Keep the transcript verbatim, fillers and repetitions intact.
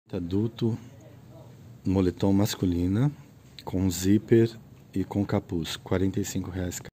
Adulto, moletom masculina, com zíper e com capuz, quarenta e cinco reais.